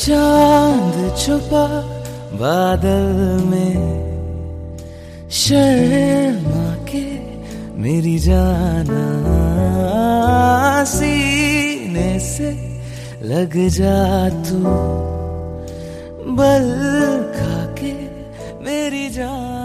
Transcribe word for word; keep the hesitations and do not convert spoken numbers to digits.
चांद छुपा बादल में, शर्मा के मेरी जाना, सीने से लग जा तू, बल खा के मेरी जान।